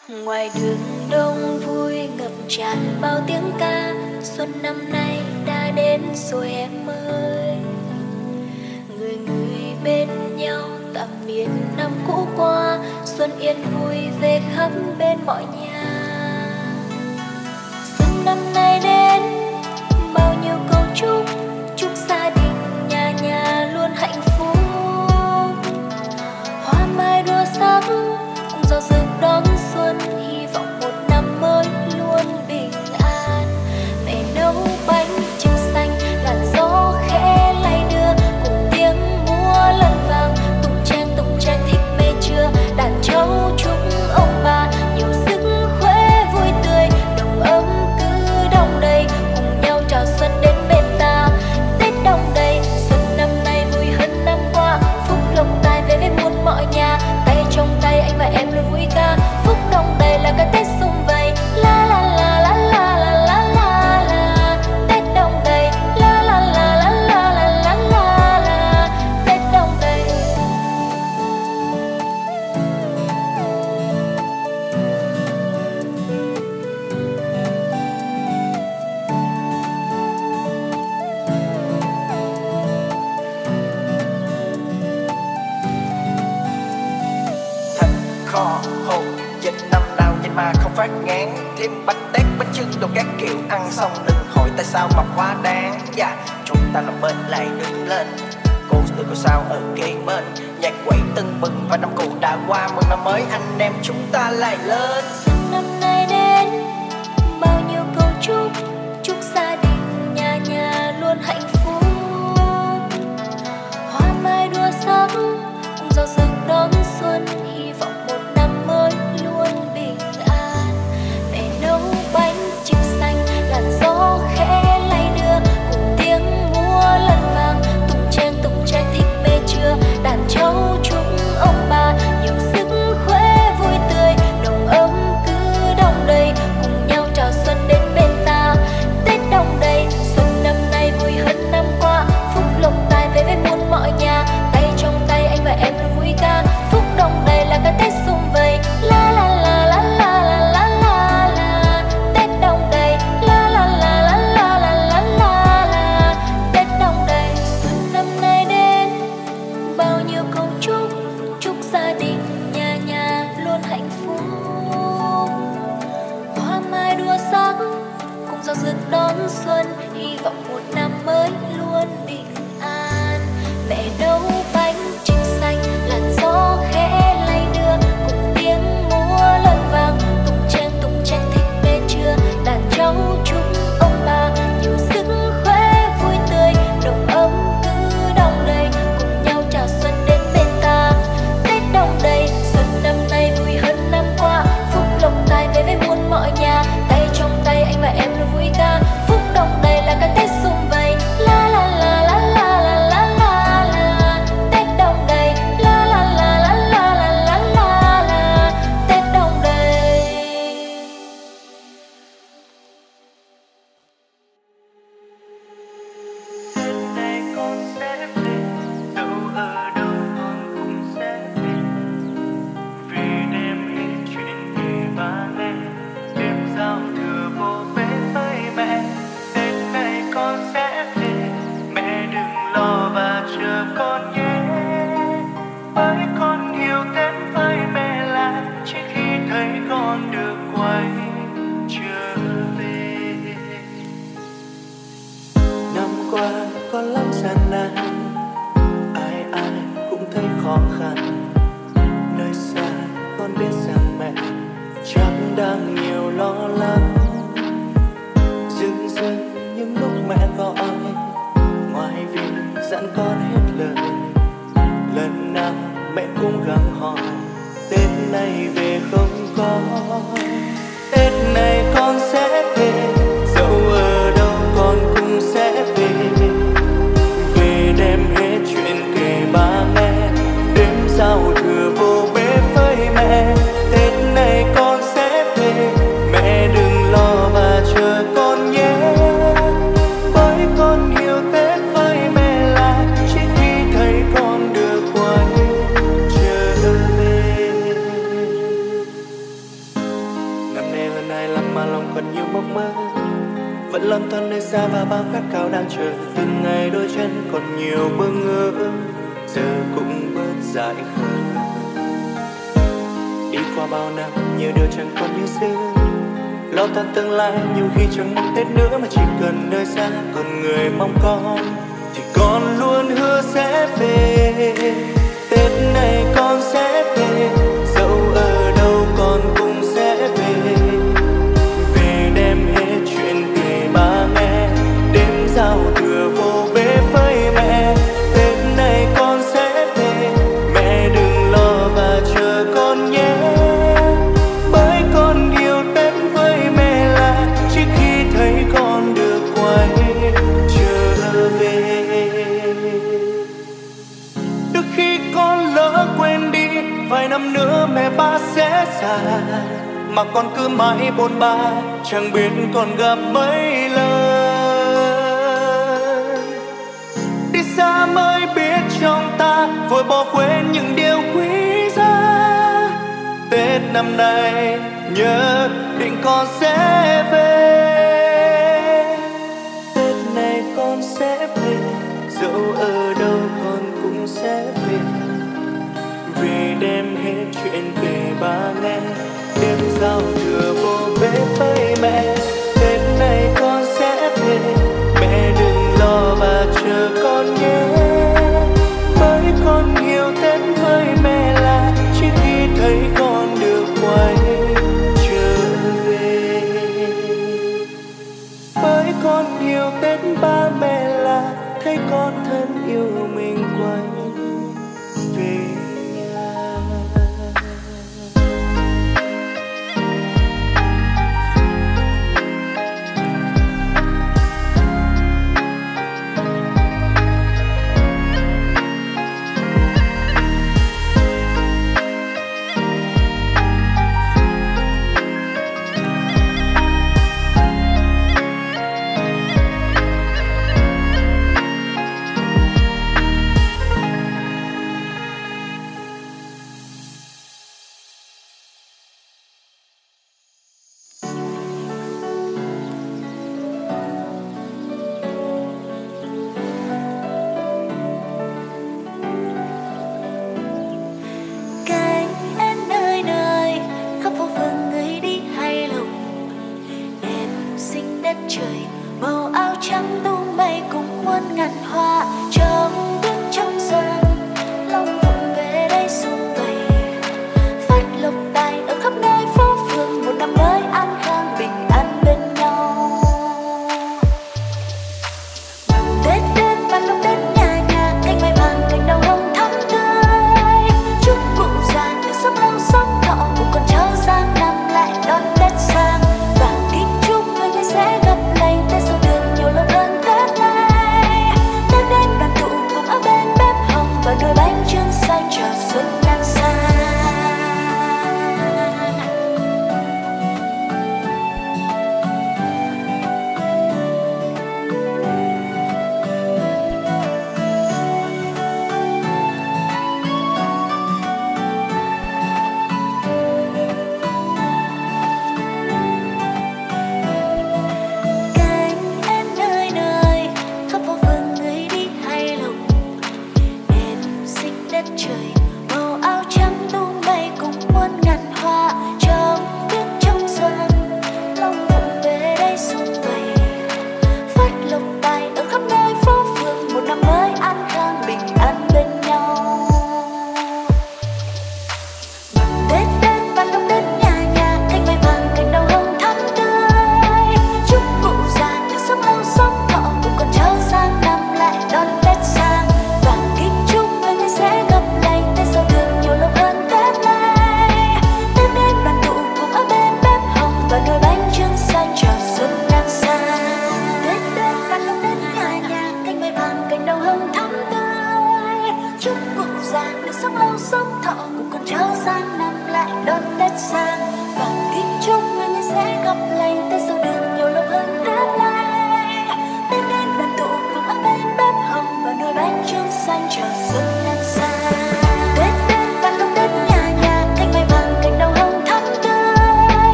Ngoài đường đông vui ngập tràn bao tiếng ca, xuân năm nay đã đến rồi em ơi. Người người bên nhau tạm biệt năm cũ qua, xuân yên vui về khắp bên mọi nhà. Xuân năm nay đến bao nhiêu câu chúc, chúc gia đình nhà nhà luôn hạnh phúc. Hoa mai đua sắc gió rực đón xuân, hy vọng một năm mới luôn bình an. Mẹ nấu bánh trưng xanh, làn gió khẽ lay đưa, cùng tiếng múa lân vang, tung trang thích mê chưa. Đàn trâu chúc ông bà nhiều sức khỏe vui tươi, đồng ấm cứ đong đầy, cùng nhau chào xuân đến bên ta. Tết đong đầy, xuân năm nay vui hơn năm qua, phúc lộc tài về với muôn mọi nhà. Tay trong tay anh và em luôn vui ca, phúc đong đầy là cái Tết sum vầy. La la la la la la la la la. Tết đong đầy, la la la la la la la la la. Tết đong đầy. Thịt kho hột dịch năm nào vậy mà không phát ngán, thêm bánh tét bánh chưng đồ các kiểu, ăn xong đừng hỏi tại sao mập quá đáng. Dạ chúng ta làm bên lại đứng lên, cô từ cô sao ở kế bên, nhạc quẩy tưng bừng và năm cũ đã qua, mừng năm mới anh em chúng ta lại lên. Xuân năm nay đến bao nhiêu câu chúc, chúc gia đình nhà nhà luôn hạnh phúc. Hoa mai đua sắc gió rực đón xuân, hy vọng một năm mới luôn bình an. Mẹ nấu bánh trưng xanh, làn gió khẽ lay đưa, cùng tiếng múa lân vang, tung trang thích mê chưa. Đàn trâu chúc ông bà nhiều sức khỏe vui tươi, đồng ấm cứ đong đầy, cùng nhau chào xuân đến bên ta. Tết đong đầy, xuân năm nay vui hơn năm qua, phúc lộc tài về với muôn mọi nhà. Tay trong tay anh và em luôn vui ca, phúc đong đầy là cái Tết sum vầy. La la la la la la la la la. Tết đong đầy, la la la la la la la la la. Tết đong đầy, xuân năm nay đến bao nhiêu câu chúc, chúc gia đình nhà nhà luôn hạnh phúc. Hoa mai đua sắc cùng gió rực đón xuân, hy vọng một năm mới luôn bình an. Mẹ nấu bánh trưng xanh, làn gió khẽ lay đưa, cùng tiếng múa lân vang, tung trang thích mê chưa. Đàn trâu chúc ông bà nhiều sức khỏe vui tươi, đồng ấm cứ đong đầy, cùng nhau chào xuân đến bên ta. Tết đong đầy, xuân năm nay vui hơn năm qua, phúc lộc tài về với muôn mọi nhà. Tay trong tay anh và em luôn vui ca, phúc đong đầy là cái Tết sum vầy. La la la la la la la la la. Tết đong đầy, la la la la la la la la la. Tết đong đầy. Này con sẽ về, đâu ở đâu con cũng sẽ về, vì đêm hết chuyện về ba mẹ, đêm giao thừa vô về với mẹ. Tết này con sẽ về, mẹ đừng lo và chờ con nhé, bởi con yêu Tết với mẹ là chỉ khi thấy con được quay trở về. Năm qua có lắm gian nan, ai ai cũng thấy khó khăn. Nơi xa con biết rằng mẹ chắc đang nhiều lo lắng. Dưng dưng những lúc mẹ gọi, ngoài vì dặn con hết lời, lần nào mẹ cũng gắng hỏi Tết này về không con. Tết này con sẽ về, dẫu ở đâu con cũng sẽ về, về đem hết chuyện kể ba mẹ, đêm giao thừa vô bếp với mẹ. Tết này con sẽ về, mẹ đừng lo và chờ con nhé, bởi con yêu Tết với mẹ là chỉ khi thấy con được quay trở về. mà lòng còn nhiều mộng mơ, vẫn lầm than nơi xa và bao khát khao đang chờ. Từng ngày đôi chân còn nhiều bơ ngơ, giờ cũng bớt dại khờ. Đi qua bao năm nhiều điều chẳng còn như xưa, lo toan tương lai nhiều khi chẳng mong Tết nữa, mà chỉ cần nơi xa còn người mong con thì con luôn hứa sẽ về. Tết này con sẽ về, dẫu ở đâu con cũng sẽ về. Về đem hết chuyện kể ba nghe, đêm giao thừa vô bếp với mẹ. Tết này con sẽ về, mẹ đừng lo và chờ con nhé. Bởi con yêu Tết với mẹ là chỉ khi thấy con được quay trở về. Đôi khi con lỡ quên đi, vài năm nữa mẹ ba sẽ già, mà con cứ mãi bôn ba chẳng biết còn gặp mấy lần. Đi xa mới biết trong ta vội bỏ quên những điều quý giá. Tết năm nay nhớ định con sẽ về. Tết này con sẽ về, dẫu ở đâu con cũng sẽ về. Về đem hết chuyện kể ba nghe, đêm giao thừa vô bếp với mẹ. Tết này con sẽ về, mẹ đừng lo và chờ con nhé. Bởi con yêu Tết với mẹ là chỉ khi thấy con được quay trở về. Bởi con yêu Tết ba mẹ là thấy con thân yêu mình quay về.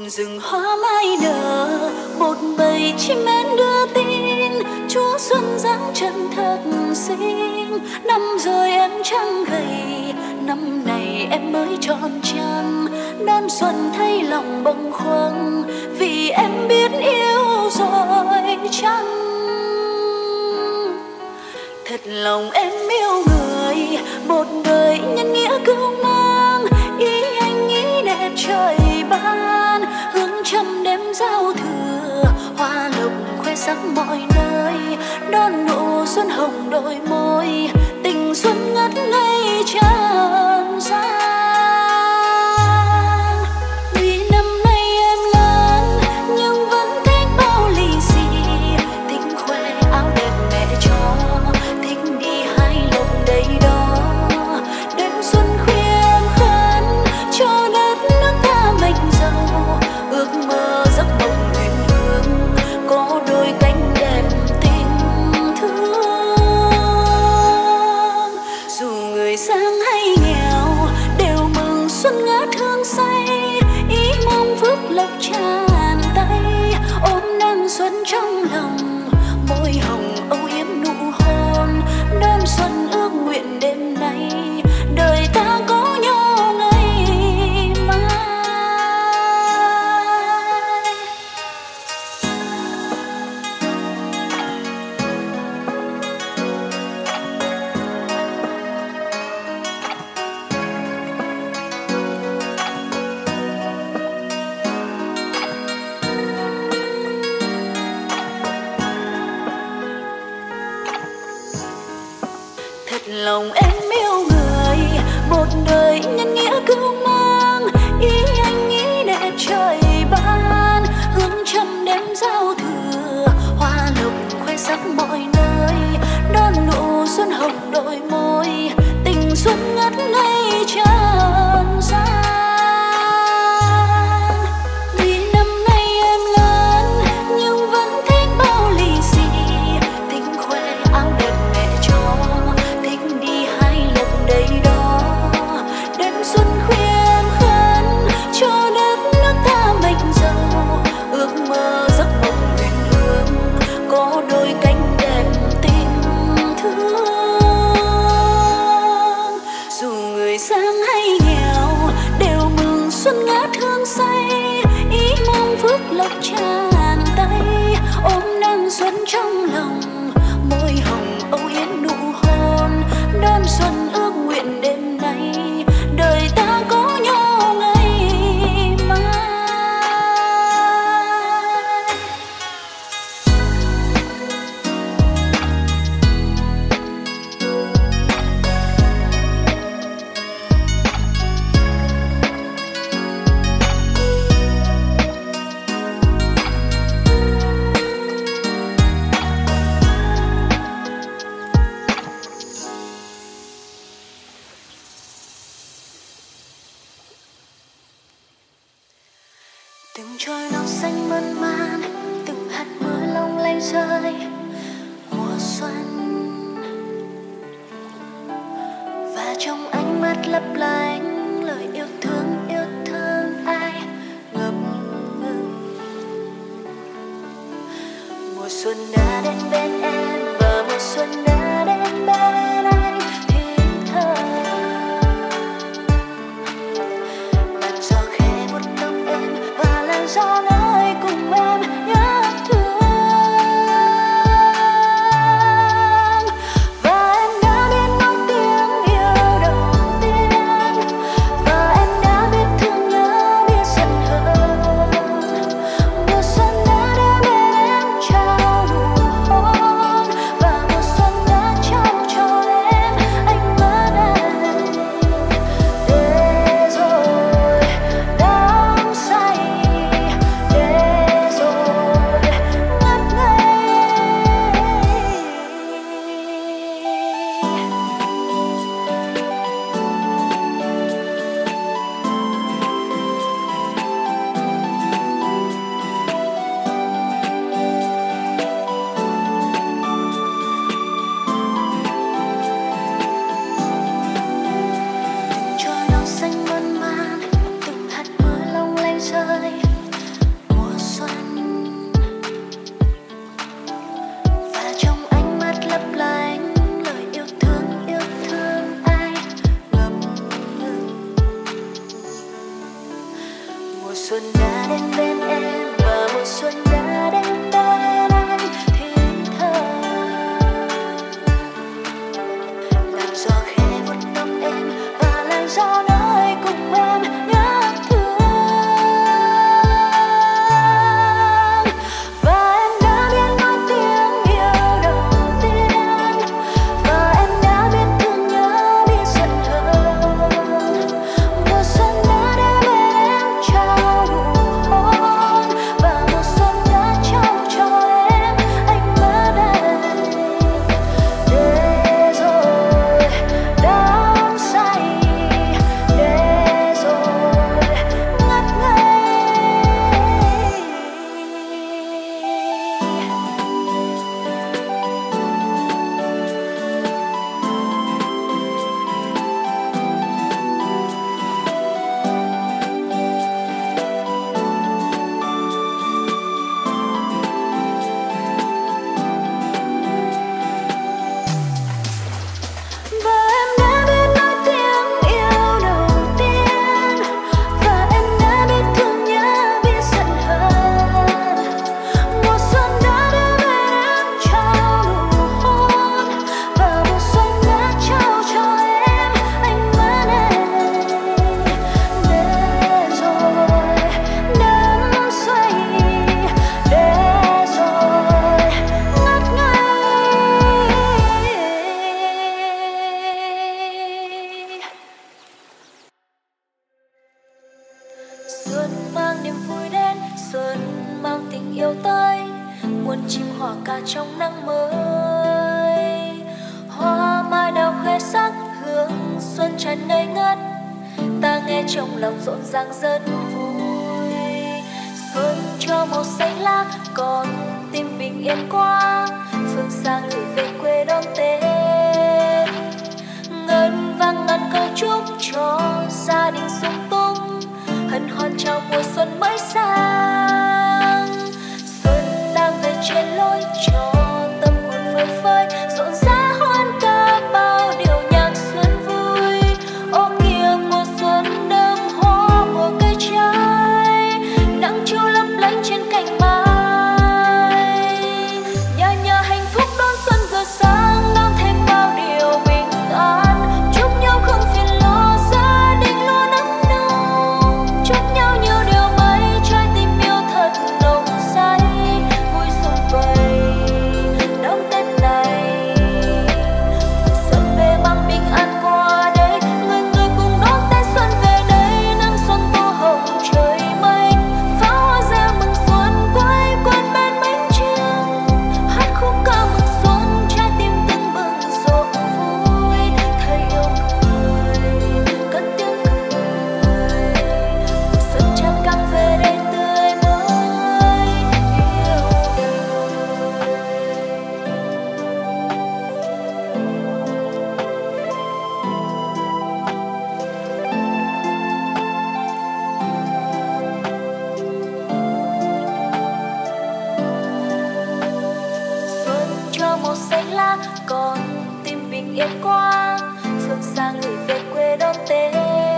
rừng hoa mai nở, một bầy chim én đưa tin Chúa xuân giáng trần thật xinh. Năm rồi em chẳng gầy, năm này em mới tròn trăng, đón xuân thay lòng bâng khuâng vì em biết yêu rồi chăng. Thật lòng em yêu người, một đời nhân nghĩa cưu mang, ý anh nghĩ đẹp trời ban, hương trăm đêm giao thừa, hoa lộc khoe sắc mọi nơi, đón nụ xuân hồng đôi môi, tình xuân ngất ngây tràn gian. Vì năm nay em lớn nhưng vẫn thích bao lì xì, thích khoe áo đẹp mẹ cho, thích đi hái lộc đầy đó. Đêm xuân khuya em khấn cho đất nước ta mệnh giàu, ước mơ giấc mộng huyền hương có đôi cánh đẹp tình thương. Dù người sang hay nghèo đều mừng xuân ngát hương say, ý mong phước lộc tràn tay, ôm nắng xuân trong lòng, môi hồng âu yếm nụ hôn, đón xuân ước nguyện đêm nay đời ta có nhau ngày mai. Thật lòng em yêu người, một đời nhân nghĩa cưu mang, ý anh nghĩ đẹp trời ban, hương trăm đêm giao thừa, hoa lộc khoe sắc mọi nơi, đón nụ xuân hồng đôi môi, tình xuân ngất ngây tràn gian. Vì năm nay em lớn nhưng vẫn thích bao lì xì, thích khoe áo đẹp mẹ cho, thích đi hái lộc đầy đó. Đêm xuân khuya em khấn cho đất nước ta mệnh giàu, ước mơ giấc mộng huyền hương có đôi cánh đẹp tình thương. Dù người sang hay nghèo đều mừng xuân ngát hương say, ý mong phước lộc tràn tay, ôm nắng xuân trong lòng, môi hồng âu yếm nụ hôn, đón xuân ước nguyện đêm nay đời ta có nhau ngày mai. Từng trôi non xanh mơn man, từng hạt mưa long lanh rơi mùa xuân, và trong ánh mắt lấp lánh lời yêu thương ai ngập ngừng. Mùa xuân đã đến bên em và mùa xuân đã đến bên anh, thì thầm làn gió khẽ vuốt tóc em và làn gió nơi cùng em nhớ thương. Và em đã biết nói tiếng yêu đầu tiên, và em đã biết thương nhớ, biết giận hờn. Mùa xuân đã đến bên em trao nụ hôn, và mùa xuân đã trao cho em tình yêu tới, muôn chim hòa ca trong nắng mới. Hoa mai đào khoe sắc hương xuân tràn ngây ngất, ta nghe trong lòng rộn ràng rất vui. Xuân cho màu xanh lá còn tim bình yên quá, phương xa gửi về quê đón Tết. Ngân vang ngàn câu chúc cho gia đình sung túc, hân hoan chào mùa xuân mới sang. Xuân đang về trên lối cho tâm hồn phơi phới, rộn rã hoan ca bao điều nhạc xuân vui. Ô kìa mùa xuân đơm hoa mùa cây trái, nắng chiều lấp lánh trên cành mai. Nhà nhà hạnh phúc đón xuân vừa sang, đón thêm bao điều bình an. Chúc nhau không phiền lo, gia đình luôn ấm no. Chúc nhau nhiều điều mới, trái tim yêu thật nồng say. Vui xuân vầy đón Tết này, xuân về mang bình an qua đây. Người người cùng đón Tết xuân về đây, nắng xuân tô hồng trời mây. Pháo hoa reo mừng xuân, quay quần bên bánh trưng, hát khúc ca mừng xuân, trái tim tưng bừng rộn vui. Thầy yêu người cất tiếng cười, xuân trăng căng về đây tươi mới yêu đời. Xuân cho màu xanh lá còn tim bình yên quá, phương xa gửi về quê đón Tết.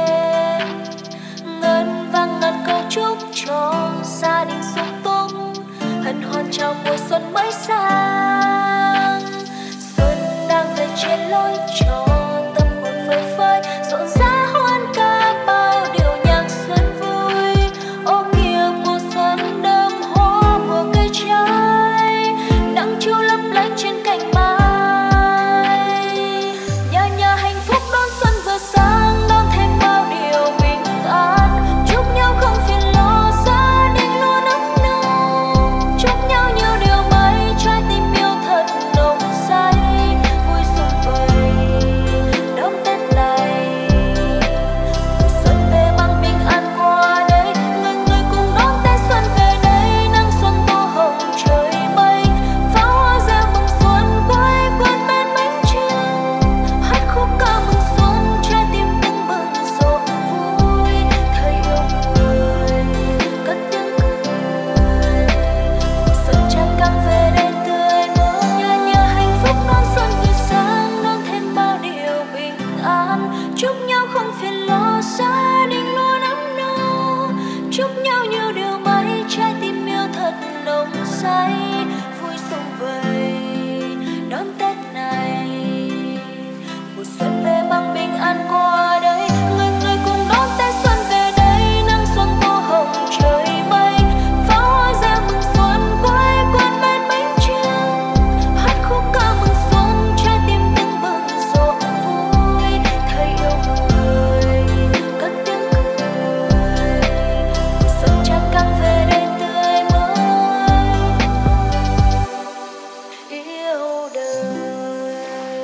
Ngân vang ngàn câu chúc cho gia đình sung túc, hân hoan chào mùa xuân mới sang. Xuân đang về trên lối cho tâm hồn phơi phới, rộn rã hoan ca bao điều nhạc xuân vui. Ô kìa mùa xuân đơm hoa mùa cây trái, nắng chiều lấp lánh trên cành mai. Nhà nhà hạnh phúc đón xuân vừa sang, đón thêm bao điều bình an. Chúc nhau không phiền lo, gia đình luôn ấm no. Chúc nhau nhiều điều mới, trái tim yêu thật nồng say. Vui xuân vầy đón Tết này, xuân về mang bình an qua đây. Người người cùng đón Tết xuân về đây, nắng xuân tô hồng trời mây. Pháo hoa reo mừng xuân, quay quần bên bánh trưng, hát khúc ca mừng xuân, trái tim tưng bừng rộn vui. Thầy yêu người cất tiếng cười, xuân trăng căng về đây tươi mới. Nhà nhà hạnh phúc đón xuân vừa sang, đón thêm bao điều bình an. Chúc nhau không phiền lo, gia đình luôn ấm no. Chúc nhau nhiều điều mới, trái tim yêu thật nồng say. Vui xuân vầy đón Tết này, mùa xuân về mang bình an qua đây. Người người cùng đón Tết xuân về đây, nắng xuân tô hồng trời mây. Pháo hoa reo mừng xuân, quay quần bên bánh trưng, hát khúc ca mừng xuân, trái tim tưng bừng rộn vui. Thầy yêu người cất tiếng cười, xuân trăng căng về đây tươi mới yêu đời.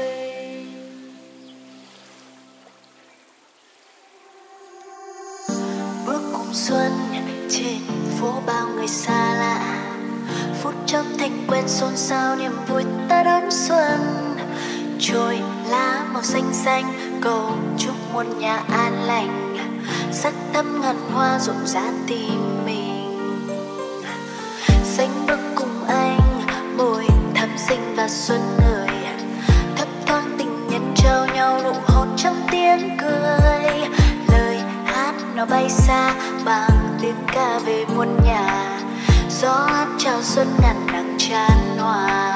Bước cùng xuân trên phố bao người xa lạ, phút chốc thành quen xôn xao niềm vui ta đón xuân. Trôi lá màu xanh xanh cầu chúc muôn nhà an lành, sắc thắm ngàn hoa rộn rã tim mình. Xanh bước cùng anh môi thắm xinh và xuân người, thấp thoáng tình nhân trao nhau nụ hôn trong tiếng cười. Lời hát nó bay xa bằng tiếng ca về muôn nhà, gió hát chào xuân ngàn nắng tràn hòa.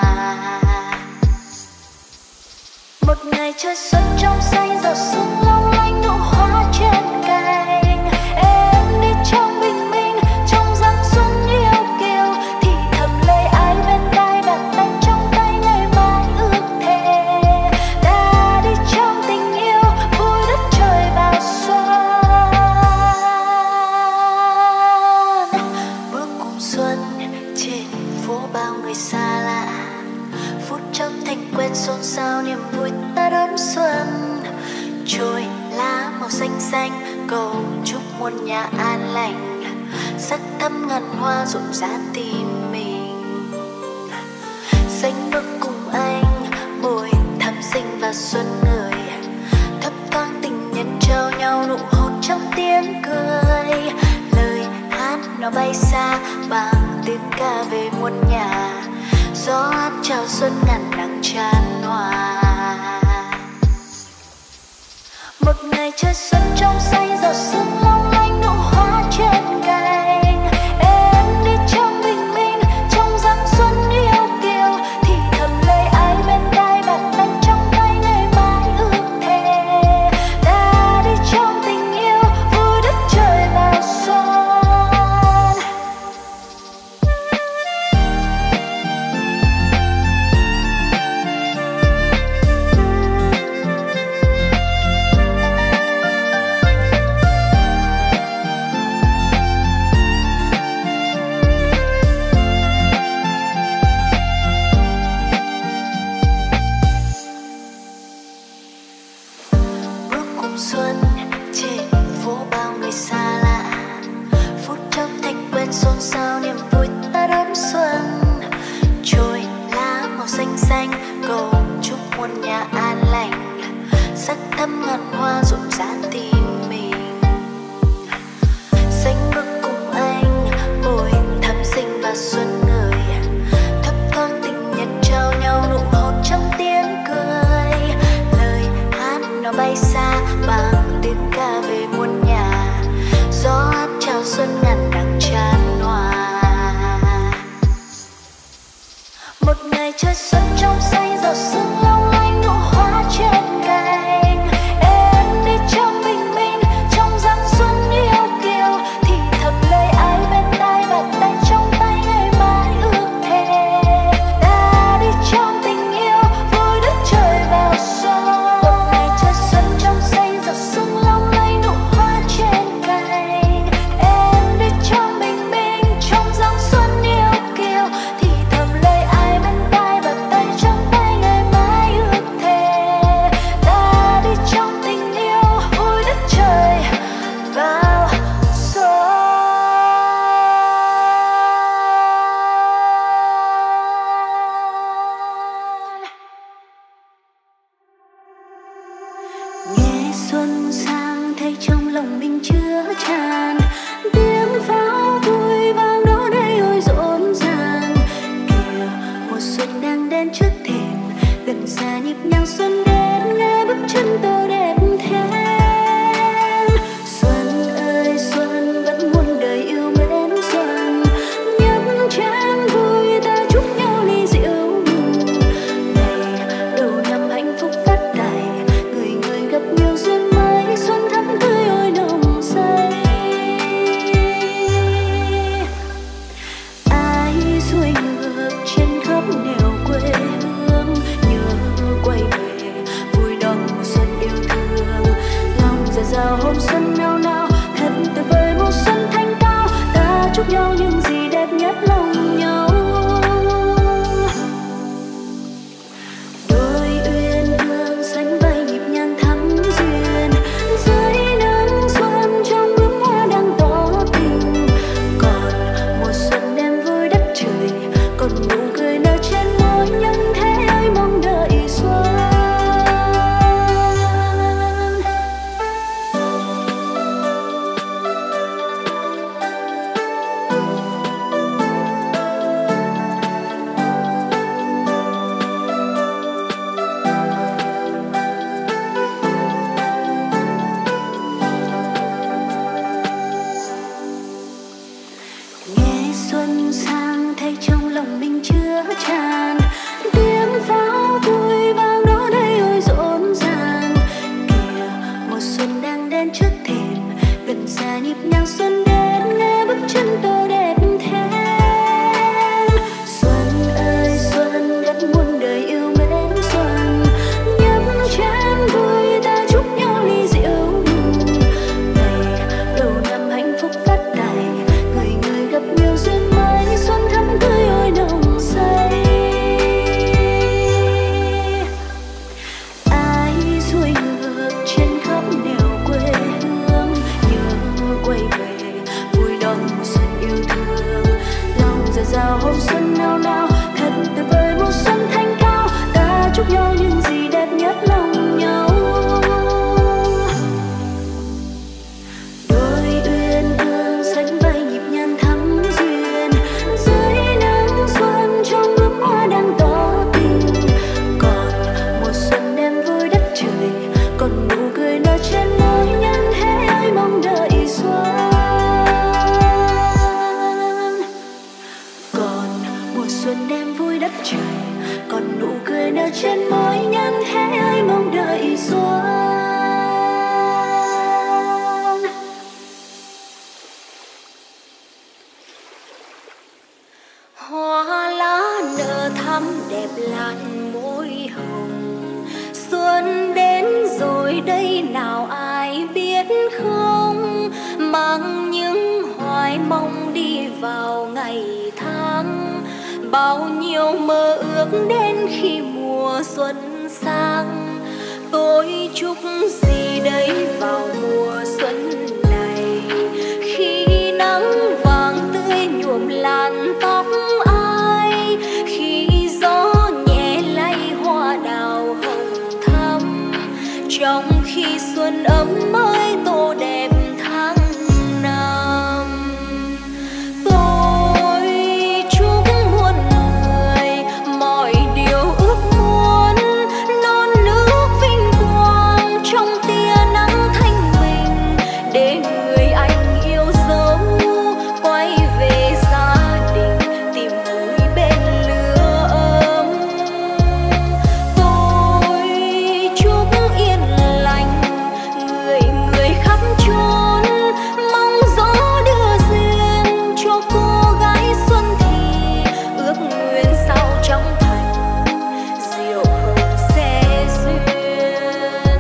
Một ngày chơi xuân trong xanh, giọt sương long lanh nụ hoa trên cành. Em đi trong bình minh, trong giăng xuân yêu kiều, thì thầm lời ai bên tai, đặt tay trong tay ngày mai ước thề. Ta đi trong tình yêu, vui đất trời bao xuân. Bước cùng xuân trên phố bao người xa lạ, phút chốc thành quen xôn xao niềm vui ta đón xuân. Trôi lá màu xanh xanh cầu chúc muôn nhà an lành, sắc thắm ngàn hoa rộn rã tim mình. Xanh bước cùng anh môi thắm xinh và xuân người, thấp thoáng tình nhân trao nhau nụ hôn trong tiếng cười. Lời hát nó bay xa bằng tiếng ca về muôn nhà, gió hát chào xuân ngàn nắng tràn hòa. Một ngày chơi xuân trong xanh giọt sương long lanh nụ hoa trên cành. Em đi trong bình minh trong dáng xuân yêu kiều, thì thầm lời ai bên tai bàn tay trong tay ngày mai ước thề. Ta đi trong tình yêu vui đất trời vào xuân. Xuân trên phố bao người xa lạ, phút chốc thành quen xôn xao niềm vui ta đón xuân. Trôi lá màu xanh xanh cầu chúc muôn nhà an lành, sắc thắm ngàn hoa rộn rã tim mình. Xanh bước cùng anh môi thắm xinh và xuân người, thấp thoáng tình nhân trao nhau nụ hôn trong tiếng cười. Lời hát nó bay xa bằng tiếng ca về muôn nhà, gió hát chào xuân ngàn nắng tràn hòa. Một ngày chơi xuân trong xanh giọt sương long lanh nụ hoa trên cành. Em đi trong bình minh trong dáng xuân yêu kiều, thì thầm lời ai bên tai bàn tay trong tay ngày mai ước thề. Ta đi trong tình yêu vui đất trời vào xuân. Một ngày chơi xuân trong xanh giọt sương long lanh nụ hoa trên cành. Em đi trong bình minh trong dáng xuân yêu kiều, thì thầm lời ai bên tai bàn tay trong tay ngày mai màu xuân nao nao, thật tuyệt vời mùa xuân thanh cao. Ta chúc nhau những gì đẹp nhất lòng nhau. Đôi uyên ương sánh vai nhịp nhàng thắm duyên, dưới nắng xuân trong bướm hoa đang tỏ tình. Còn mùa xuân đem vui đất trời, còn nụ cười nở trên môi nhân thế ai mong đợi xuân. Còn mùa xuân đem vui đất trời, còn nụ cười nở trên môi nhân thế ai mong đợi xuân. Hoa lá nở thắm đẹp làn môi hồng, xuân đến rồi đây nào ai biết không, mang những hoài mong đi vào ngày tháng. Bao nhiêu mơ ước đến khi mùa xuân sang, tôi chúc gì đấy vào mùa xuân này, khi nắng vàng tươi nhuộm làn tóc ai, khi gió nhẹ lay hoa đào hồng thắm, trong khi xuân ấm mới tô đẹp tháng năm. Tôi chúc muôn người mọi điều ước muốn, non nước vinh quang trong tia nắng thanh bình, để người anh yêu dấu quay về gia đình tìm vui bên lửa ấm. Tôi chúc yên lành người người khắp chốn, mong gió đưa duyên cho cô gái xuân thì ước nguyện sao trong thành diệu hồng sẽ duyên.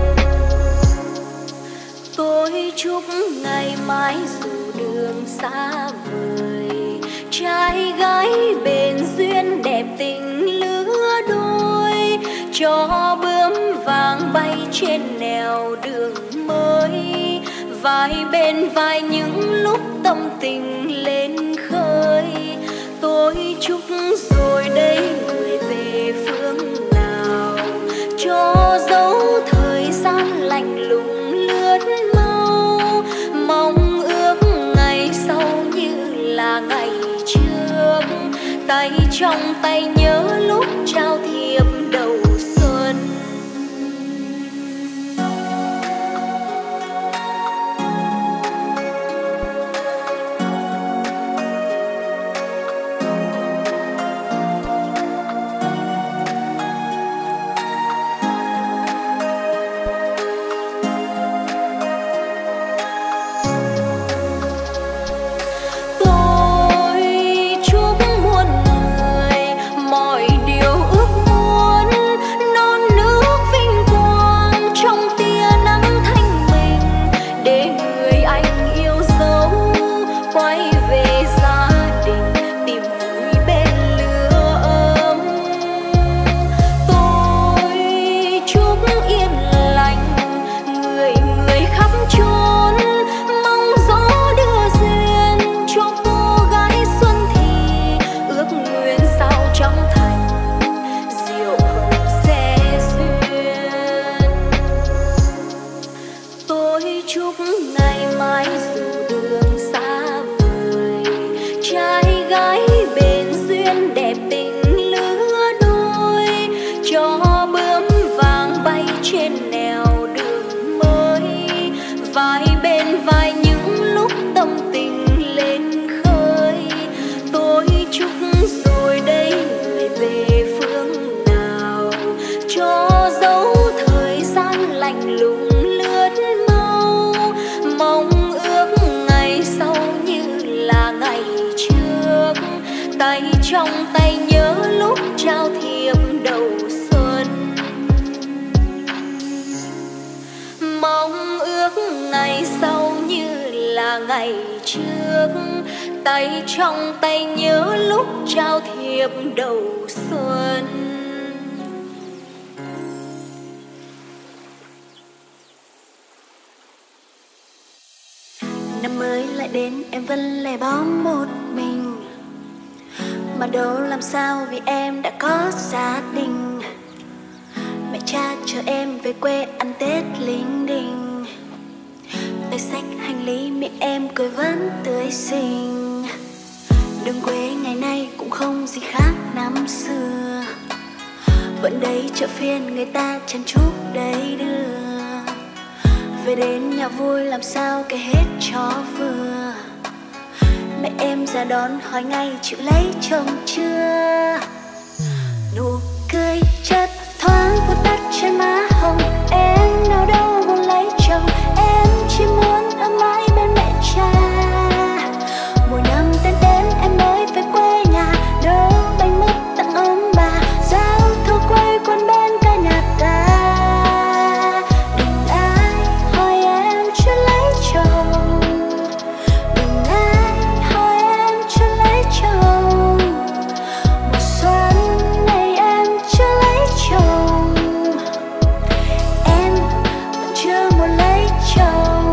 Tôi chúc ngày mai dù đường xa vời, trai gái bền duyên đẹp tình lứa đôi, cho bướm vàng bay trên nẻo đường mới, vai bên vai những lúc tâm tình lên khơi. Tôi chúc rồi đây người về phương nào, cho dấu thời gian lạnh lùng lướt mau, mong ước ngày sau như là ngày trước, tay trong tay nhớ lúc trao thiệp đầu xuân. Tôi chúc muôn người mọi điều ước muốn, non nước vinh quang trong tia nắng thanh bình, để người anh yêu dấu quay về gia đình tìm vui bên lửa ấm. Tôi chúc yên lành người người khắp chốn, mong gió đưa duyên cho cô gái xuân thì ước nguyện sao trong thành diệu hồng sẽ duyên. Tôi chúc ngày mai dù đường xa vời, trai gái bền duyên đẹp tình lứa đôi, cho bướm vàng bay trên nẻo đường mới, vai bên vai những lúc tâm tình lên khơi. Tôi chúc rồi đây người về phương nào, cho dấu thời gian lạnh lùng lướt mau, mong ước ngày sau như là ngày trước, tay trong tay nhớ lúc trao thiệp đầu xuân. Mong ước ngày sau như là ngày trước, tay trong tay nhớ lúc trao thiệp đầu xuân. Năm mới lại đến em vẫn lẻ bóng một mình, Mà đâu làm sao vì em đã có gia đình. Mẹ cha chờ em về quê ăn Tết linh đình. Tay xách hành lý miệng em cười vẫn tươi xinh. Đường quê ngày nay cũng không gì khác năm xưa. Vẫn đây chợ phiên người ta chen chúc đầy đưa. Về đến nhà vui làm sao kể hết cho vừa. Mẹ em ra đón hỏi ngay chịu lấy chồng chưa. Nụ cười chợt thoáng vụt tắt trên má hồng. Em nào đâu muốn lấy chồng, em chỉ muốn ở mãi bên mẹ cha. Mỗi năm Tết đến em mới về quê nhà, nấu bánh mứt tặng ông bà, giao thừa quây quần bên cả nhà ta. Đừng ai hỏi em chưa lấy chồng, đừng ai hỏi em chưa lấy chồng. Mùa xuân này em chưa lấy chồng, em vẫn chưa muốn lấy chồng.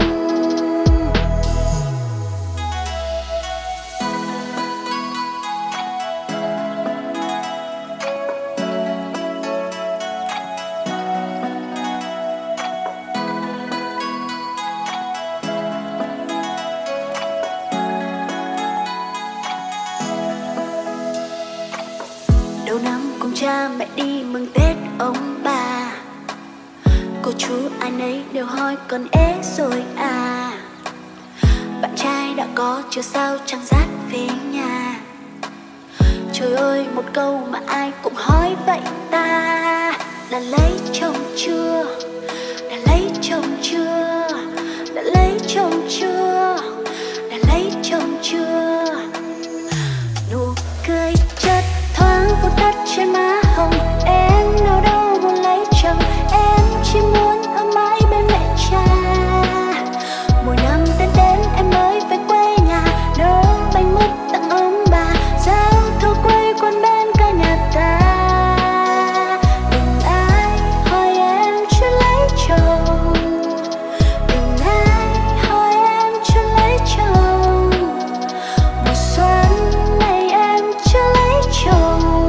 Đầu năm cùng cha mẹ đi mừng Tết ông bà, cô chú ai nấy đều hỏi con ế rồi à. Bạn trai đã có chưa sao chẳng dắt về nhà. Trời ơi một câu mà ai cũng hỏi vậy ta. Đã lấy chồng chưa, đã lấy chồng chưa, đã lấy chồng chưa, đã lấy chồng chưa. Nụ cười chợt thoáng vụt tắt trên má hồng. Em nào đâu muốn lấy chồng, em chỉ muốn ở mãi bên mẹ cha. Mỗi năm Tết đến em mới về quê nhà, nấu bánh mứt tặng ông bà, giao thừa quây quần bên cả nhà ta. Đừng ai hỏi em chưa lấy chồng, đừng ai hỏi em chưa lấy chồng. Mùa xuân này em chưa lấy chồng,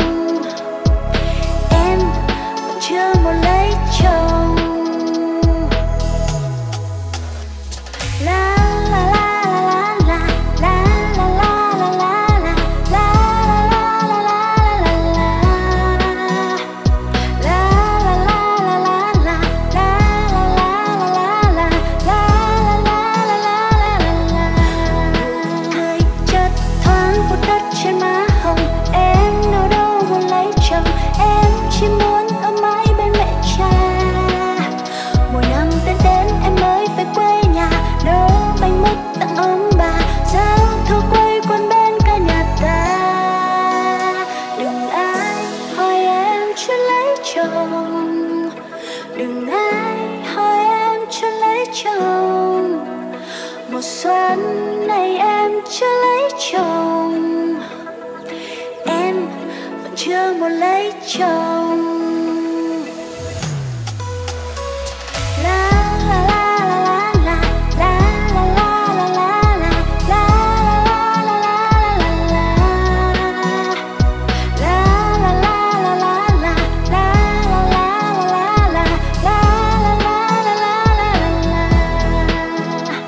em vẫn chưa muốn lấy chồng. La la la la la la la la la la la la la la la cười chợt thoáng vụt tắt trên má hồng. Em nào đâu muốn lấy chồng, em chỉ muốn ở mãi bên mẹ cha. Mỗi năm Tết đến em mới về quê nhà, nấu bánh mứt tặng ông bà, giao thừa quây quần bên cả nhà ta. Đừng ai hỏi em chưa lấy chồng, đừng ai hỏi em chưa lấy chồng. Mùa xuân này em chưa lấy chồng, em vẫn chưa muốn lấy chồng. La la la la la la la la la la la la la la la la. La la la la la la la la la la la.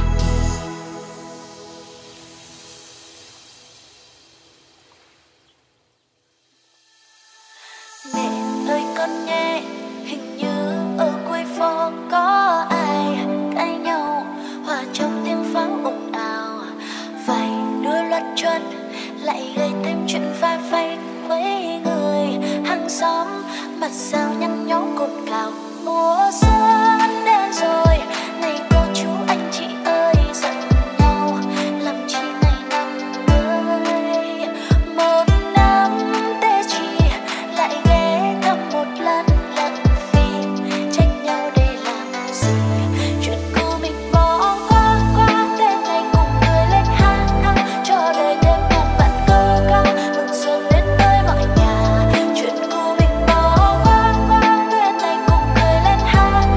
Mẹ ơi con nghe, hình như ở cuối phố có ai cãi nhau, hòa trong tiếng pháo ồn ào. Vài đứa loắt choắt lại gây thêm chuyện pha phay. Mấy người hàng xóm mặt sao nhăn nhó cồn cào. Mùa xuân đến rồi, này cô chú anh chị ơi giận nhau làm chi ngày năm mới. Một năm tê chỉ lại ghé thăm một lần lận vì trách nhau để làm gì. Chuyện cũ mình bỏ qua qua, đêm nay cùng cười lên ha ha, cho đời thêm ngàn vạn cơ cao, mừng xuân đến với mọi nhà. Chuyện cũ mình bỏ qua qua, đêm nay cùng cười lên ha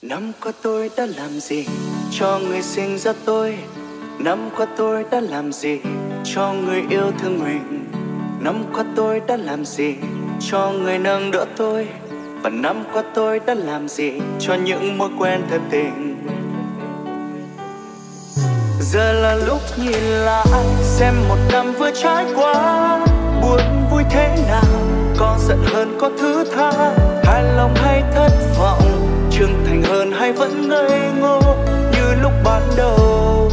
Năm qua tôi đã làm gì cho người sinh ra tôi? Năm qua tôi đã làm gì cho người yêu thương mình? Năm qua tôi đã làm gì cho người nâng đỡ tôi? Và năm qua tôi đã làm gì cho những mối quen thật tình? Giờ là lúc nhìn lại xem một năm vừa trải qua, buồn vui thế nào, có giận hơn có thứ tha, hài lòng hay thất vọng, trưởng thành hơn hay vẫn ngây ngô như lúc ban đầu.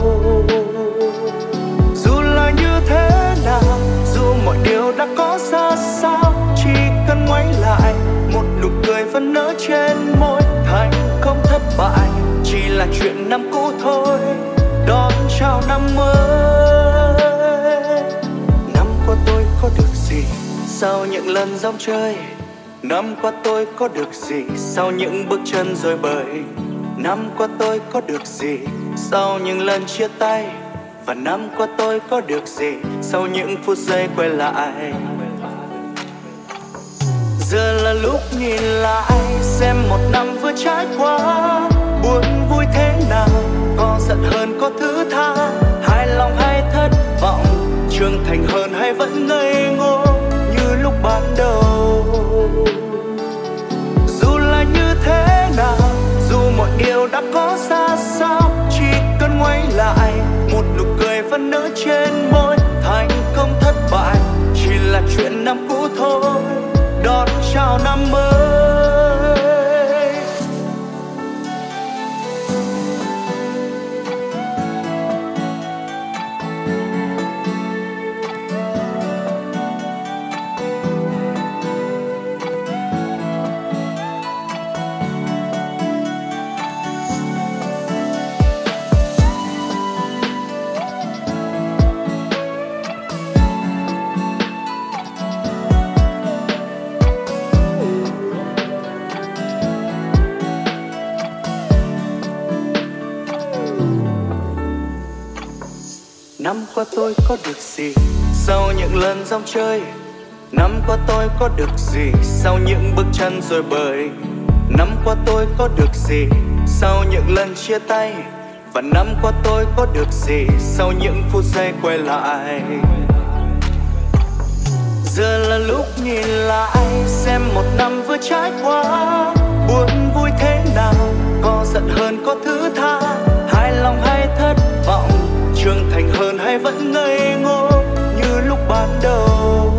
Dù là như thế nào, dù mọi điều đã có ra sao, chỉ cần ngoái lại một nụ cười vẫn nở trên môi. Thành công thất bại chỉ là chuyện năm cũ thôi, đón chào năm mới. Năm qua tôi có được gì sau những lần rong chơi? Năm qua tôi có được gì sau những bước chân rối bời? Năm qua tôi có được gì sau những lần chia tay? Và năm qua tôi có được gì sau những phút giây quay lại? Giờ là lúc nhìn lại xem một năm vừa trải qua, buồn vui thế nào, có giận hơn có thứ tha, hài lòng hay thất vọng, trưởng thành hơn hay vẫn ngây ngô như lúc ban đầu. Dù là như thế nào, dù mọi điều đã có ra sao, chỉ cần ngoái lại một nụ cười vẫn nở trên môi. Thành công thất bại chỉ là chuyện năm cũ thôi, đón chào năm mới. Năm qua tôi có được gì sau những lần rong chơi? Năm qua tôi có được gì sau những bước chân rối bời? Năm qua tôi có được gì sau những lần chia tay? Và năm qua tôi có được gì sau những phút giây quay lại? Giờ là lúc nhìn lại xem một năm vừa trải qua, buồn vui thế nào, có giận hơn có thứ tha, hài lòng hay thất vọng, trưởng thành hơn hay vẫn ngây ngô như lúc ban đầu.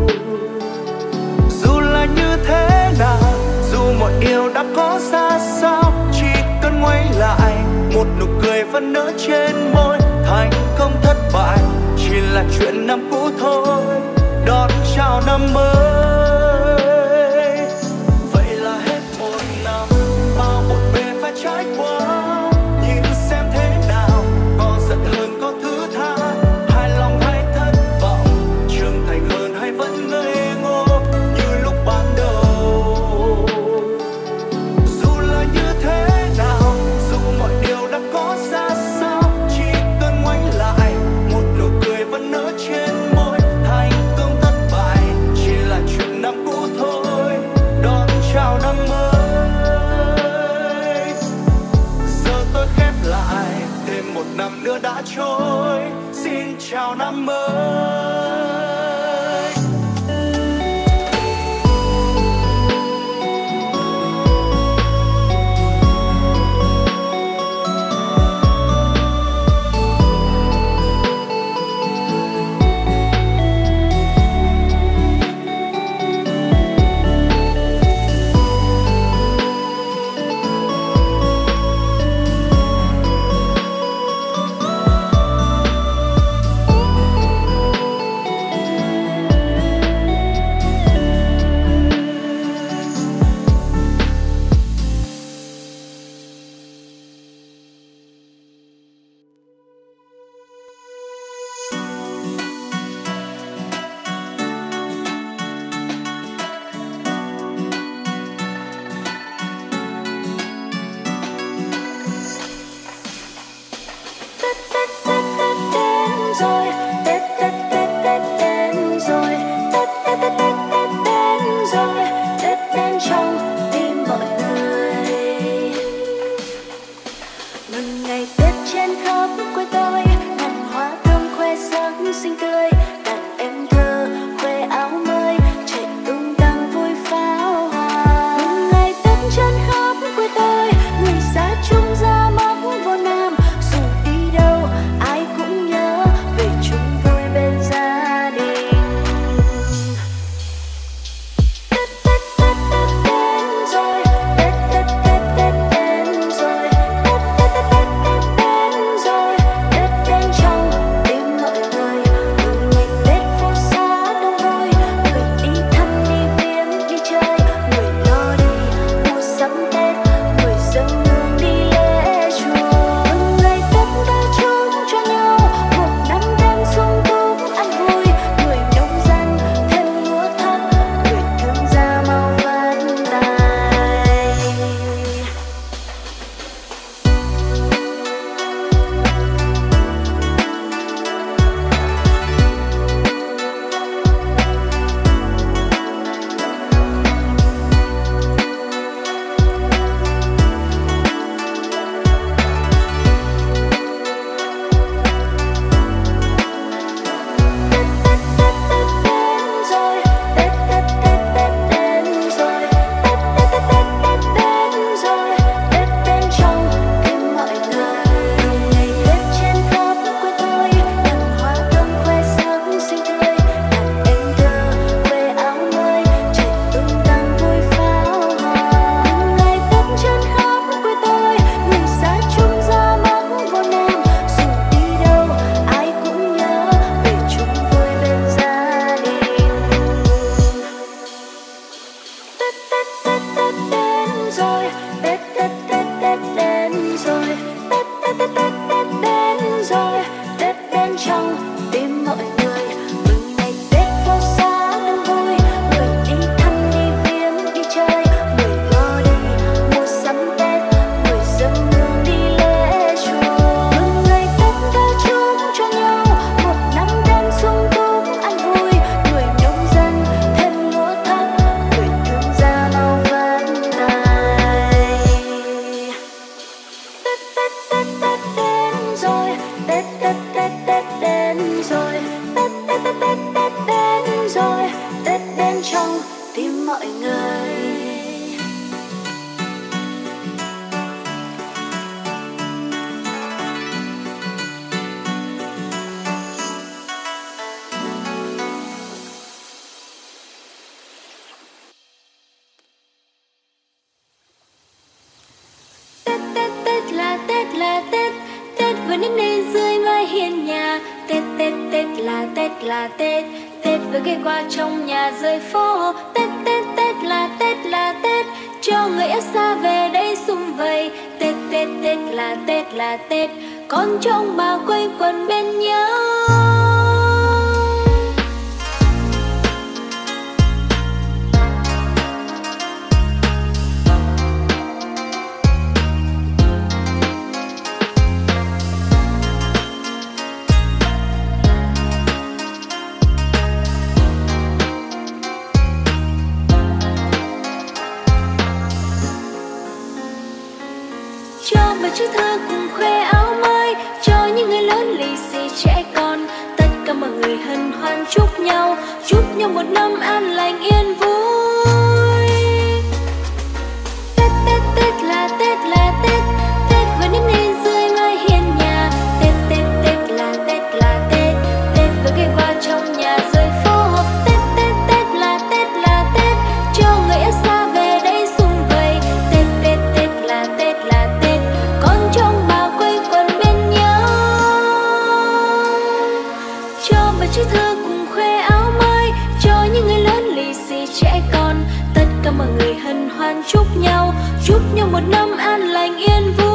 Dù là như thế nào, dù mọi điều đã có ra sao, chỉ cần ngoái lại một nụ cười vẫn nở trên môi. Thành công thất bại chỉ là chuyện năm cũ thôi, đón chào năm mới. Vậy là hết một năm, bao bộn bề phải trải qua, nhìn xem thế nào, có giận hơn có thứ tha, hài lòng hay thất vọng, trưởng thành hơn hay vẫn ngây ngô như lúc ban đầu. Dù là như thế nào, dù mọi điều đã có ra sao, chỉ cần ngoảnh lại một nụ cười vẫn nở trên môi. Thành công thất bại chỉ là chuyện năm cũ thôi, đón chào năm mới. Giờ tôi khép lại thêm một năm nữa đã trôi, xin chào năm mới. vẫn nức nê dưới mái hiên nhà. Tết Tết Tết là Tết là Tết, Tết với cây qua trong nhà rơi phố. Tết Tết Tết là Tết, cho người ở xa về đây sum vầy. Tết Tết Tết là Tết, con cho ông bà quây quần bên nhau. Cho một chiếc thơ cùng khoe áo mới, cho những người lớn lì xì trẻ con. Tất cả mọi người hân hoan chúc nhau một năm an lành yên vui. Tết Tết Tết là Tết là Tết, Tết với nức nê dưới mái hiên nhà. Tết Tết Tết là Tết là Tết, Tết với cây hoa trong nhà rơi phố. Tết Tết Tết là Tết, cho người ở xa về đây sum vầy. Tết Tết Tết là Tết, con cho ông bà quây quần bên nhau. Cho một chiếc thơ cùng khoe áo mới, cho những người lớn lì xì trẻ con. Tất cả mọi người hân hoan chúc nhau một năm an lành yên vui.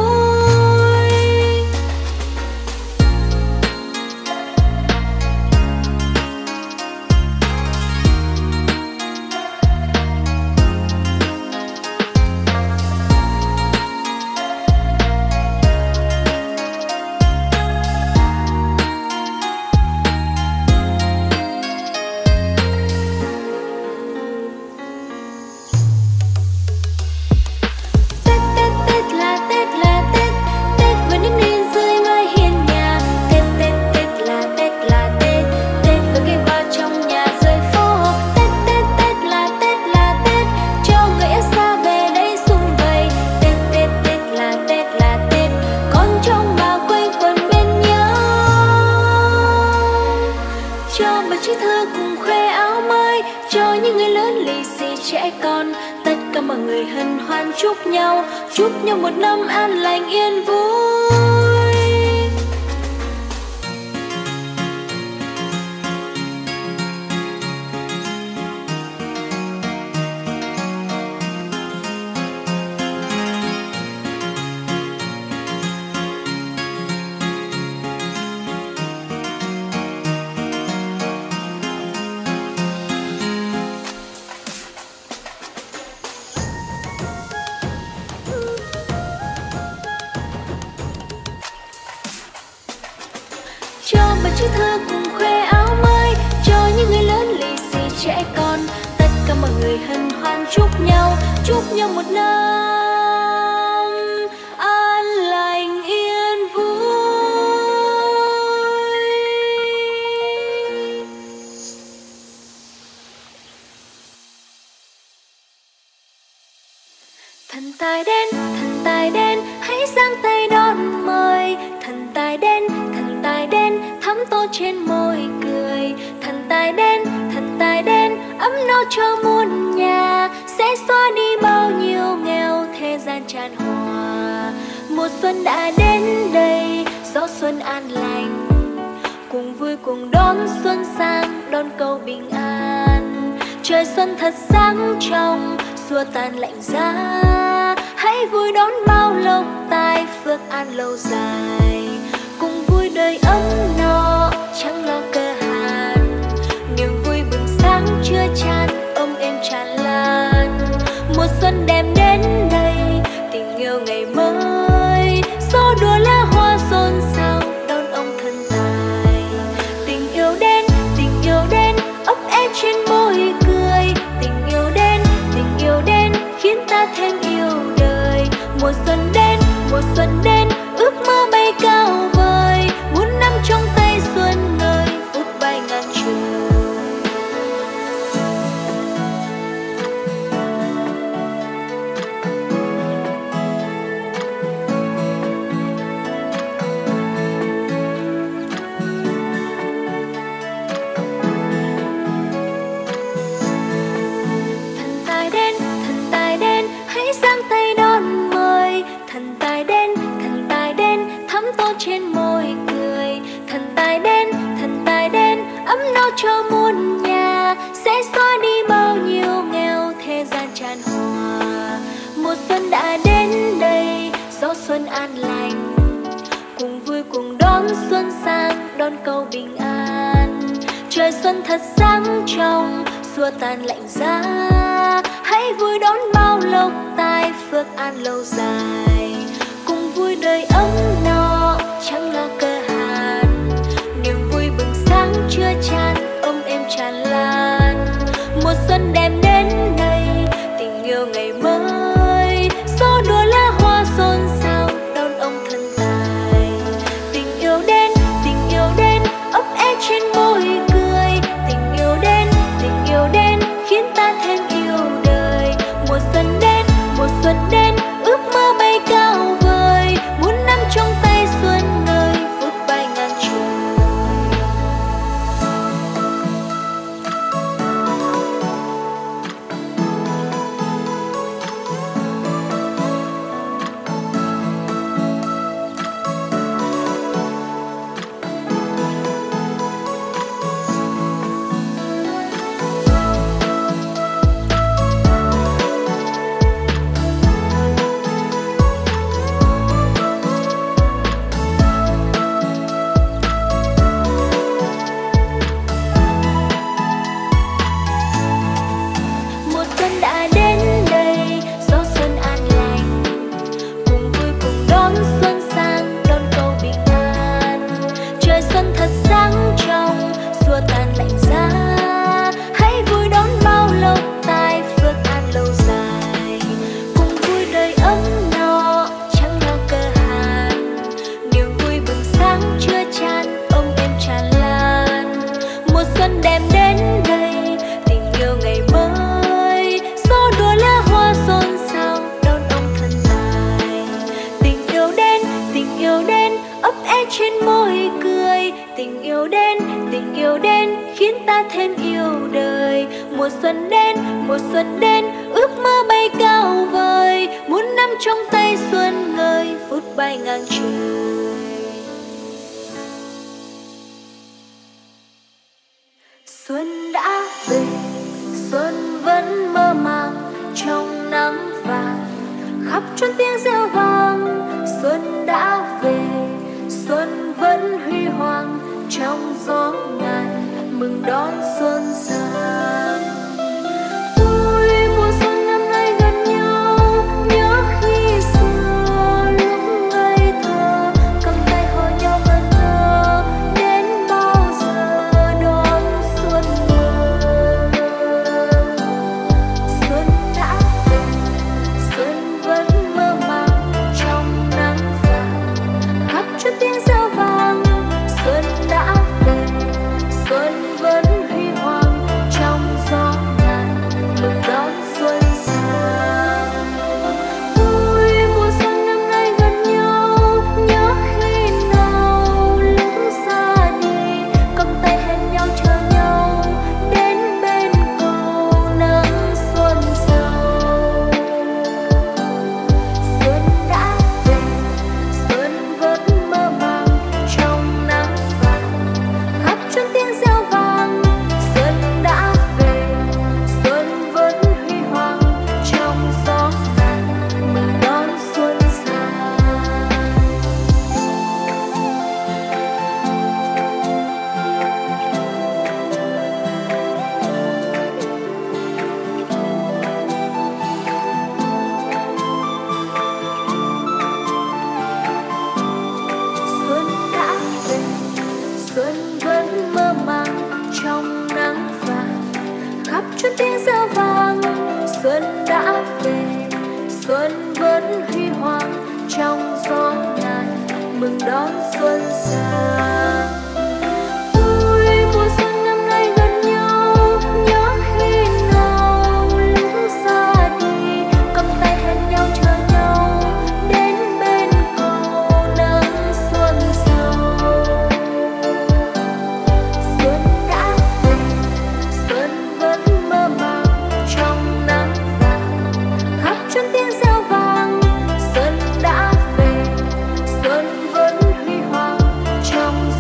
Chiếc thơ cùng khoe áo mới, cho những người lớn lì xì trẻ con. Tất cả mọi người hân hoan chúc nhau một năm an lành yên vui. Cho một chiếc thơ cùng khoe áo mới, cho những người lớn lì xì trẻ con. Tất cả mọi người hân hoan chúc nhau một năm an lành yên vui. Thần tài đến, hãy giang tay đón mời. Thần tài đến, thắm tô trên môi cười. Thần tài đến, ấm no cho muôn nhà, sẽ xóa đi bao nhiêu nghèo thế gian tràn hòa. Mùa xuân đã đến đây, gió xuân an lành, cùng vui cùng đón xuân sang, đón câu bình an. Trời xuân thật sáng trong, xua tan lạnh giá, hãy vui đón bao lộc tài phước an lâu dài. Cùng vui đời ấm no, chẳng lo cơ hàn, niềm vui bừng sáng chưa chan, ôm êm tràn lan. Mùa xuân đẹp đến đây, tình yêu ngày mới, gió đùa lá hoa xôn xao đón ông thần tài. Tình yêu đến, ấp ép trên môi cười. Tình yêu đến, khiến ta thêm yêu đời. Mùa xuân đến, ước mơ bay cao vời, muôn năm trong tay xuân ngời, phút bay ngang trời. đón câu bình an. Trời xuân thật sáng trong, xua tan lạnh giá. Hãy vui đón bao lộc tài, phước an lâu dài. Cùng vui đời ấm no, chẳng lo cơ hàn. Niềm vui bừng sáng chưa chan, ôm êm tràn lan. Mùa xuân đẹp đến đây, tình yêu ngày mới. Gió đùa lá hoa xôn xao, đón ông thần tài. Tình yêu đến, ấp ép trên môi cười. Tình yêu đến, khiến ta thêm yêu đời. Mùa xuân đến, ước mơ bay cao vời. Muốn nắm trong tay xuân ngời, phút bay ngang trời. Mùa xuân đã đến đây, gió xuân an lành. Cùng vui cùng đón xuân sang, đón câu bình an. Trời xuân thật sáng trong, xua tan lạnh giá. Hãy vui đón bao lộc tài, phước an lâu dài. Cùng vui đời ấm no, chẳng lo cơ hàn. Niềm vui bừng sáng chưa chan, ôm êm tràn lan. Mùa xuân đẹp đến đây, tình yêu ngày mới. Gió đùa lá hoa xôn xao, đón ông thần tài. Tình yêu đến, ấp ép trên môi cười. Tình yêu đến, khiến ta thêm yêu đời. Mùa xuân đến, ước mơ bay cao vời. Muốn nắm trong tay xuân ngời, phút bay ngang trời. Xuân đã về, xuân vẫn mơ màng trong nắng vàng. Khắp chốn tiếng reo vang. Xuân đã về, xuân vẫn huy hoàng trong gió ngàn. Mừng đón xuân sang. Vui mùa xuân năm nay gần nhau, nhớ khi xưa lúc ngây thơ. Cầm tay hỏi nhau ngẩn ngơ, đến bao giờ đón xuân mơ. Xuân đã về, xuân vẫn mơ màng trong nắng vàng. Khắp chốn tiếng reo vang. Xuân đã về, xuân vẫn huy hoàng trong gió ngàn. Mừng đón xuân sang. Vui mùa xuân năm nay gần nhau, nhớ khi nào lúc xa đi. Cầm tay hẹn nhau chờ nhau, đến bên cầu nắng xuân sau. Xuân đã về, xuân vẫn mơ màng trong nắng vàng. Khắp chốn tiếng reo vang. Xuân đã về, xuân vẫn huy hoàng trong gió ngàn. Mừng đón xuân sang. Xuân đã về, xuân vẫn mơ màng trong nắng vàng. Khắp chốn tiếng reo vang. Xuân đã về, xuân vẫn huy hoàng trong gió ngàn. Mừng đón xuân sang. Vui mùa xuân năm nay gần nhau, nhớ khi nào lúc xa đi. Cầm tay hẹn nhau chờ nhau, đến bên cầu nắng xuân sau. Xuân đã về, xuân vẫn mơ màng trong nắng vàng. Khắp chốn tiếng reo vang. Xuân đã về, xuân vẫn huy hoàng trong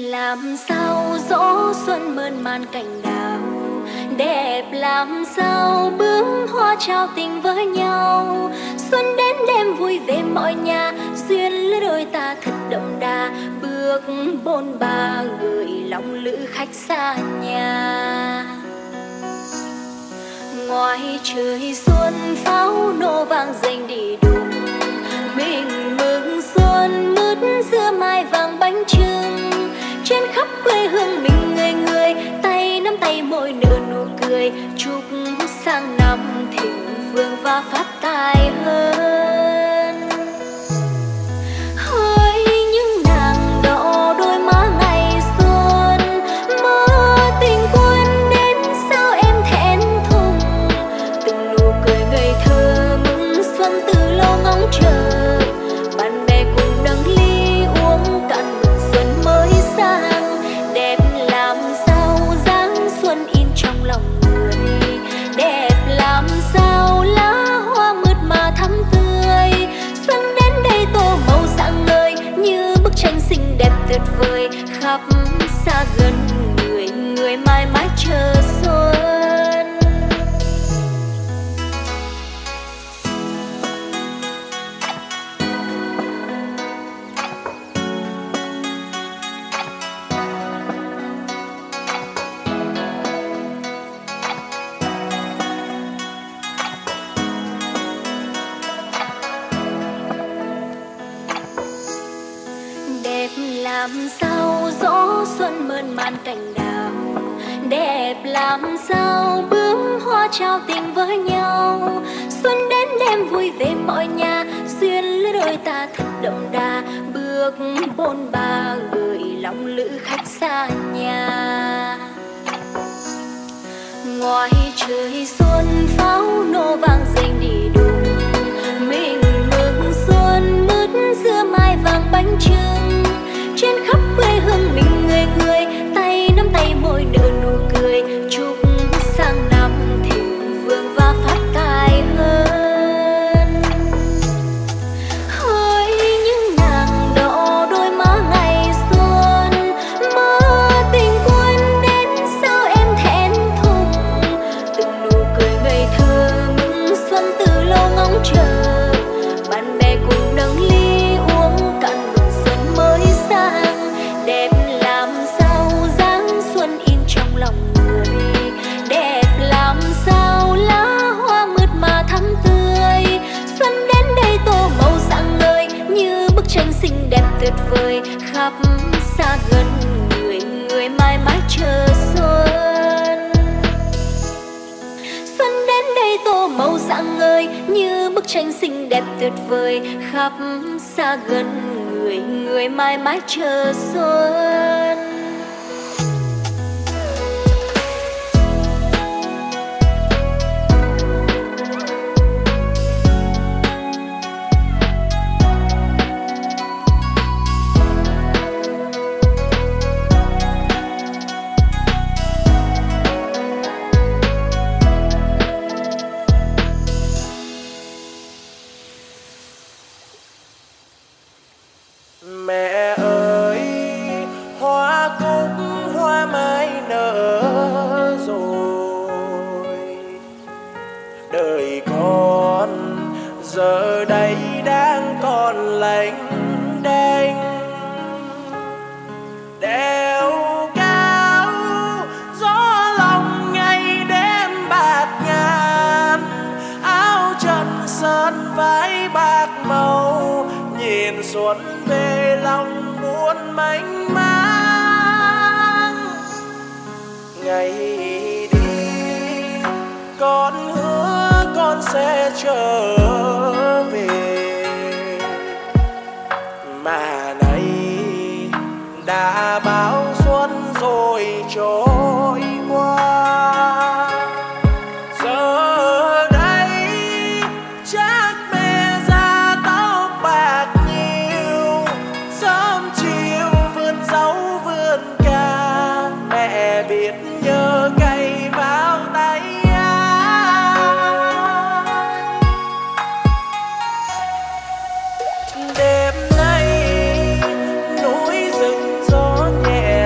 Làm sao gió xuân mơn man cành đào, đẹp làm sao bướm hoa trao tình với nhau. Xuân đến đêm vui về mọi nhà, duyên lứa đôi ta thật đậm đà. Bước bôn ba gửi lòng lữ khách xa nhà. Ngoài trời xuân pháo nổ vang rền đi đùng, mình mừng xuân mứt giữa mai vàng bánh chưng. Trên khắp quê hương mình người người, tay nắm tay môi nở nụ cười. Chúc sang năm thịnh vượng và phát tài hơn. Hỡi những nàng đỏ đôi má ngày xuân, mơ tình quân đến sao em thẹn thùng. Từng nụ cười ngây thơ mừng xuân từ lâu ngóng chờ. Bạn bè cùng nâng ly uống cạn mừng xuân mới sang. Đẹp làm sao dáng xuân in trong lòng người, đẹp làm sao lá hoa mượt mà thắm tươi. Xuân đến đây tô màu rạng ngời như bức tranh xinh đẹp tuyệt vời. Khắp xa gần người, người mãi mãi chờ xuân. Đẹp làm sao gió xuân mơn man cành đào, đẹp làm sao bướm hoa trao tình với nhau. Xuân đến đêm vui về mọi nhà, duyên lứa đôi ta thật đậm đà. Bước bôn ba gửi lòng lữ khách xa nhà. Ngoài trời xuân pháo nổ vang rền đi đùng, mình mừng xuân mứt giữa mai vàng bánh chưng. Trên khắp quê hương mình người người, tay nắm tay môi nở nụ cười. Chúc sang năm thịnh vượng và phát tài hơn. Hỡi những nàng đỏ đôi má ngày xuân, mơ tình quân đến sao em thẹn thùng. Từng nụ cười ngây thơ mừng xuân từ lâu ngóng chờ. Bạn bè cùng nâng ly uống cạn mừng xuân mới sang. Đẹp làm sao dáng xuân in trong lòng người, đẹp làm sao lá hoa mượt mà thắm tươi. Xuân đến đây tô màu rạng ngời như bức tranh xinh đẹp tuyệt vời. Khắp xa gần người, người mãi mãi chờ xuân. Xuân đến đây tô màu rạng ngời như bức tranh xinh đẹp tuyệt vời. Khắp xa gần người, người mãi mãi chờ xuân. Mẹ ơi, hoa cúc hoa mai nở rồi. Đời con giờ đây đang còn lênh đênh, đeo cao gió lòng ngày đêm bạc ngàn. Áo trần sơn váy bạc màu, nhìn xuân về lòng buồn mênh mang. Ngày đi con hứa con sẽ trở về, mà nay đã bao xuân rồi trôi qua. Giờ đây chắc mẹ già tóc bạc nhiều, sớm chiều vườn dấu vườn ca. Mẹ biết nhớ cày vào tay ai. Đêm nay núi rừng gió nhẹ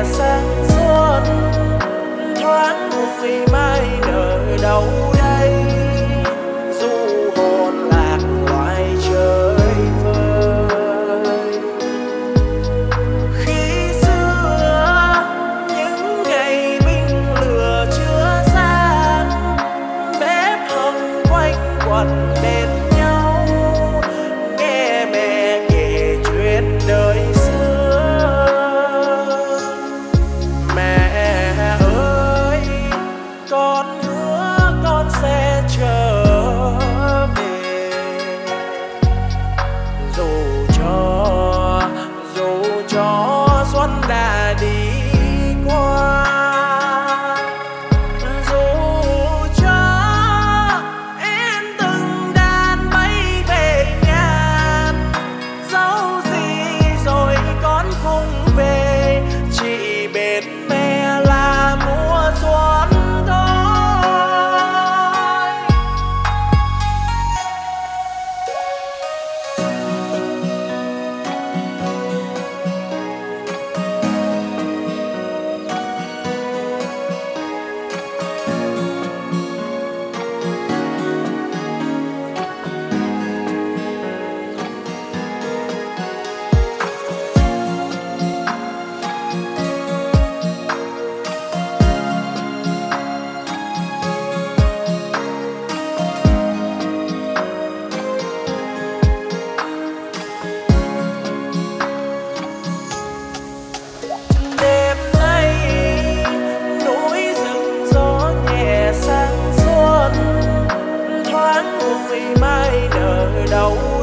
qua. Dù cho em từng đàn bay về ngàn, dẫu gì rồi con cũng về, chỉ bên mẹ là mùa xuân thôi. Đêm nay núi rừng gió nhẹ sang xuân, thoáng bụi mai nở đầu